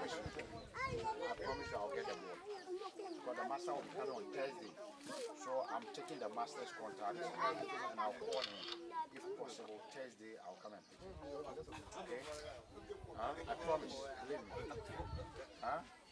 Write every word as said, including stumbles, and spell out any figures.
question. I promise you I'll get the board. Because the master will be coming on Thursday. So I'm taking the master's contract and I'll call him. If possible, Thursday I'll come and pick him. Okay? Huh? I promise. Believe me. Huh?